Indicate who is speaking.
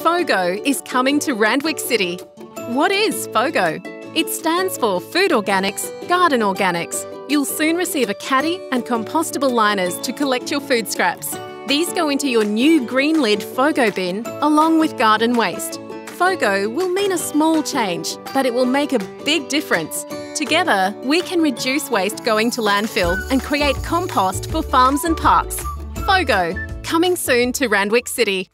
Speaker 1: Fogo is coming to Randwick City. What is Fogo? It stands for Food Organics, Garden Organics. You'll soon receive a caddy and compostable liners to collect your food scraps. These go into your new green lid Fogo bin along with garden waste. Fogo will mean a small change, but it will make a big difference. Together, we can reduce waste going to landfill and create compost for farms and parks. Fogo, coming soon to Randwick City.